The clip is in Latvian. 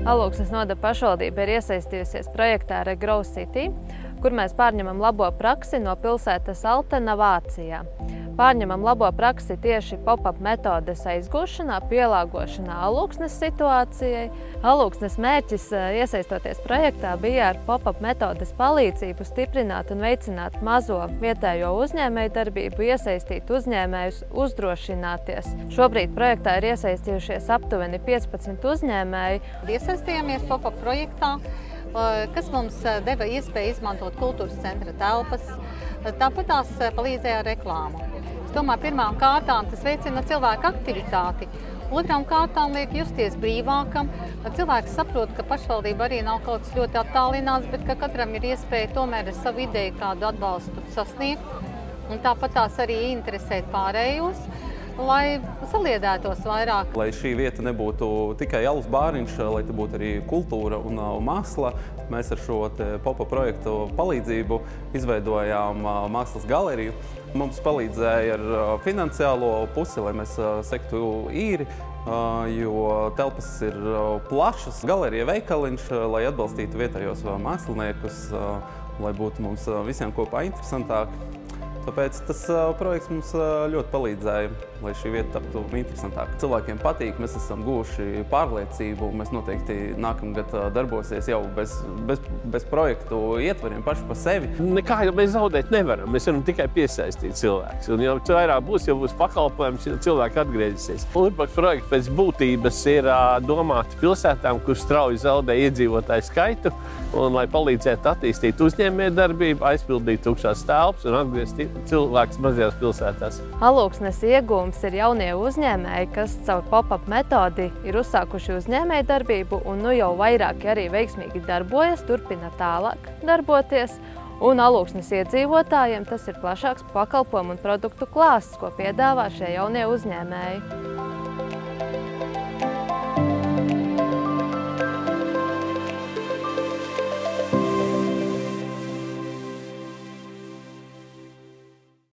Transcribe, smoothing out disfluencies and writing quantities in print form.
Alūksnes novada pašvaldība ir iesaistījusies projektā Regrow City, kur mēs pārņemam labo praksi no pilsētas Altena Vācijā. Pārņemam labo praksi tieši pop-up metodes aizgūšanā, pielāgošanā Alūksnes situācijai. Alūksnes mērķis iesaistoties projektā bija ar pop-up metodes palīdzību stiprināt un veicināt mazo vietējo uzņēmēju darbību, iesaistīt uzņēmējus, uzdrošināties. Šobrīd projektā ir iesaistījušies aptuveni 15 uzņēmēji. Iesaistījāmies pop-up projektā, kas mums deva iespēju izmantot kultūras centra telpas, tāpat tās palīdzēja ar reklāmu. Es domāju, pirmām kārtām tas veicina cilvēku aktivitāti, otrām kārtām liek justies brīvākam. Cilvēks saprot, ka pašvaldība arī nav kaut kas ļoti attālināts, bet ka katram ir iespēja tomēr ar savu ideju kādu atbalstu sasniegt, un tāpat tās arī interesēt pārējos, lai saliedētos vairāk. Lai šī vieta nebūtu tikai alus bāriņš, lai te būtu arī kultūra un māksla, mēs ar šo pop-up projektu palīdzību izveidojām mākslas galeriju. Mums palīdzēja ar finansiālo pusi, lai mēs sektu īri, jo telpas ir plašas. Galerija veikaliņš, lai atbalstītu vietējos māksliniekus, lai būtu mums visiem kopā interesantāk. Tāpēc tas projekts mums ļoti palīdzēja, lai šī vieta taptu interesantāka. Cilvēkiem patīk, mēs esam guvuši pārliecību, mēs noteikti nākamgad darbosies jau bez projektu ietvariem paši pa sevi. Nekā jau mēs zaudēt nevaram, mēs varam tikai piesaistīt cilvēkus. Un jau vairāk būs, jau būs pakalpojums, ja cilvēki atgriezīsies. Urbaks projekts pēc būtības ir domāti pilsētām, kur strauji zaudē iedzīvotāju skaitu, un lai palīdzētu attīstīt uzņēmējdarbību, aizpildīt tukšās telpas un atgriezt cilvēkus mazajās pilsētās. Alūksnes iegūms ir jaunie uzņēmēji, kas caur pop-up metodi ir uzsākuši uzņēmējdarbību un nu jau vairāki arī veiksmīgi darbojas, turpina tālāk darboties. Un Alūksnes iedzīvotājiem tas ir plašāks pakalpojumu un produktu klāsts, ko piedāvā šie jaunie uzņēmēji.